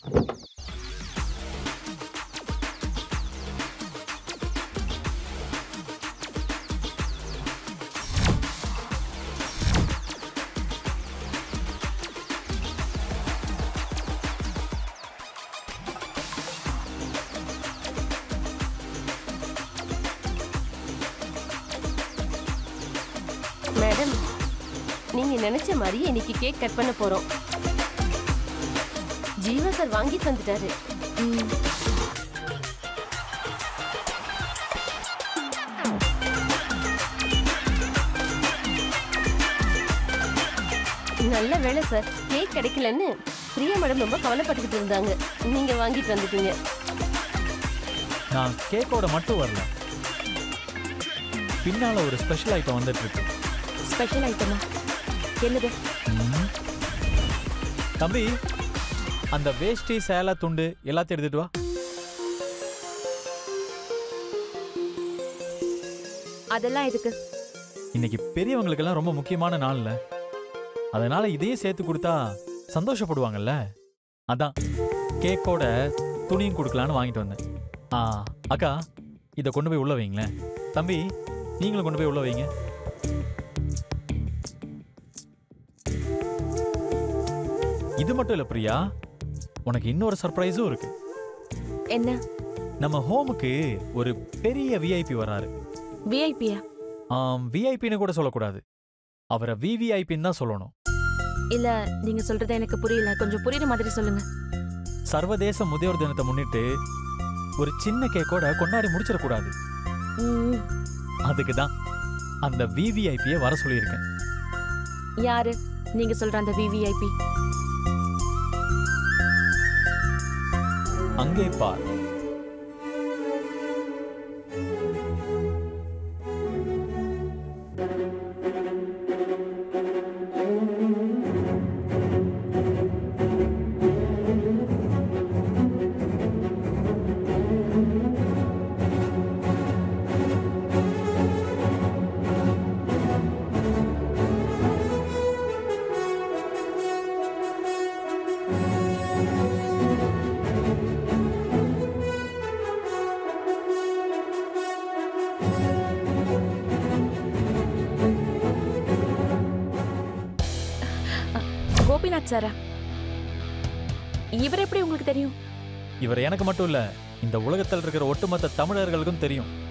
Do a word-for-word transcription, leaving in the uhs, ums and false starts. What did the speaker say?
Madam, நீங்க நினைச்ச மாதிரி இன்னைக்கு கேக் கட் பண்ண போறோம். ஜீவா சார் வாங்கிட்டு வந்துட்டாரு. நல்ல வேலை சார், கேக் கிடைக்கலன்னு பிரியா மேடம் ரொம்ப கவலைப்பட்டுக்கிட்டு இருந்தாங்க. நீங்க வாங்கிட்டு வந்துட்டீங்க. நான் கேக்கோட மட்டும் வரல, பின்னால ஒரு ஸ்பெஷல் ஐட்டம் வந்துட்டு இருக்கு. ஸ்பெஷல் ஐட்டமா? என்னது? தம்பி, அந்த வேஷ்டி சேலை துண்டு எல்லாத்தையும் எடுத்துட்டு வா. அதெல்லாம் எதுக்கு? இன்னைக்கு பெரியவங்களுக்கெல்லாம் ரொம்ப முக்கியமான நாள்ல, அதனால இதையும் சேர்த்து கொடுத்தா சந்தோஷப்படுவாங்கல்ல. அதான் கேக்கோட துணியும் கொடுக்கலான்னு வாங்கிட்டு வந்தேன். ஆ அக்கா, இதை கொண்டு போய் உள்ள வைங்களேன். தம்பி, நீங்களும் கொண்டு போய் உள்ள வைங்க. இது மட்டும் இல்ல பிரியா, உனக்கு இன்னொரு சர்ப்ரைஸும் இருக்கு. என்ன? நம்ம ஹோமுக்கு ஒரு பெரிய விஐபி வராரு. விஐபியா? ஆம், விஐபின்னு கூட சொல்லக்கூடாது, அவரை விவிஐபின்னு தான் சொல்லணும். இல்ல, நீங்க சொல்றது எனக்கு புரியல, கொஞ்சம் புரியுற மாதிரி சொல்லுங்க. சர்வதேச முதியோர் தினத்தை முன்னிட்டு ஒரு சின்ன கேக்கோட கொண்டாடி முடிச்சிடக்கூடாது. அதுக்கு தான் அந்த விவிஐபியை வர சொல்லியிருக்கேன். யாரு நீங்க சொல்ற அந்த விவிஐபி? அங்கே பார். கோபிநாத் சாரா? இவர் எப்படி உங்களுக்கு தெரியும்? இவர் எனக்கு மட்டும் இல்ல, இந்த உலகத்தில் இருக்கிற ஒட்டுமொத்த தமிழர்களுக்கும் தெரியும்.